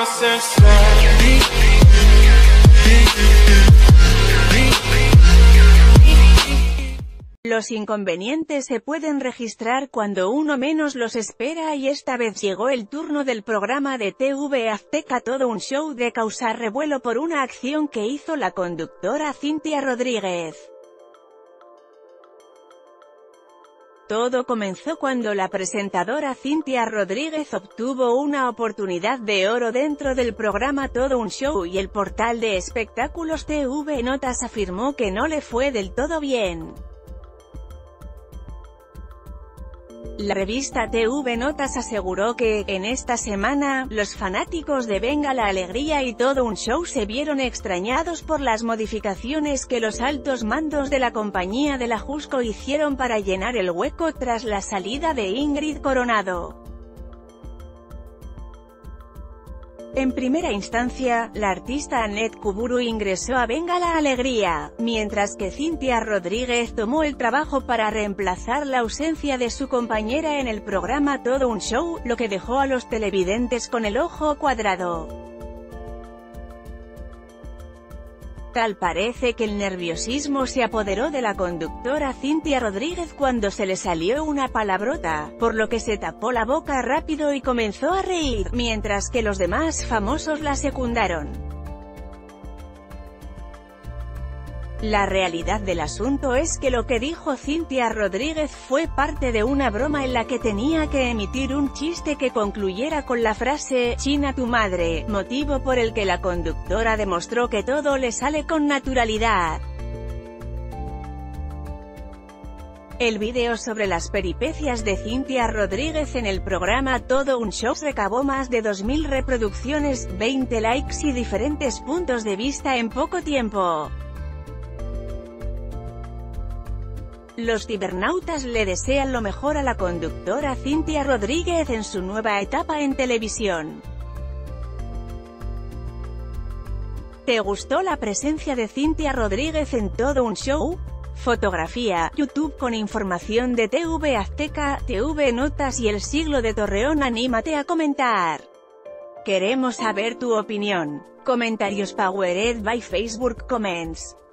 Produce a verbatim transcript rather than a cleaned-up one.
Los inconvenientes se pueden registrar cuando uno menos los espera, y esta vez llegó el turno del programa de T V Azteca Todo un Show de causar revuelo por una acción que hizo la conductora Cintia Rodríguez. Todo comenzó cuando la presentadora Cintia Rodríguez obtuvo una oportunidad de oro dentro del programa Todo un Show, y el portal de espectáculos T V Notas afirmó que no le fue del todo bien. La revista T V Notas aseguró que, en esta semana, los fanáticos de Venga la Alegría y Todo un Show se vieron extrañados por las modificaciones que los altos mandos de la compañía de la Jusco hicieron para llenar el hueco tras la salida de Ingrid Coronado. En primera instancia, la artista Annette Kuburu ingresó a Venga la Alegría, mientras que Cintia Rodríguez tomó el trabajo para reemplazar la ausencia de su compañera en el programa Todo un Show, lo que dejó a los televidentes con el ojo cuadrado. Tal parece que el nerviosismo se apoderó de la conductora Cintia Rodríguez cuando se le salió una palabrota, por lo que se tapó la boca rápido y comenzó a reír, mientras que los demás famosos la secundaron. La realidad del asunto es que lo que dijo Cintia Rodríguez fue parte de una broma en la que tenía que emitir un chiste que concluyera con la frase «China tu madre», motivo por el que la conductora demostró que todo le sale con naturalidad. El vídeo sobre las peripecias de Cintia Rodríguez en el programa Todo un Show recabó más de dos mil reproducciones, veinte likes y diferentes puntos de vista en poco tiempo. Los cibernautas le desean lo mejor a la conductora Cintia Rodríguez en su nueva etapa en televisión. ¿Te gustó la presencia de Cintia Rodríguez en Todo un Show? Fotografía, YouTube con información de T V Azteca, T V Notas y El Siglo de Torreón. Anímate a comentar. Queremos saber tu opinión. Comentarios powered by Facebook Comments.